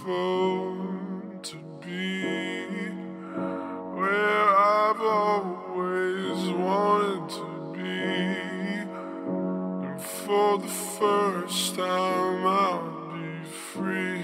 beautiful to be where I've always wanted to be, and for the first time I'll be free.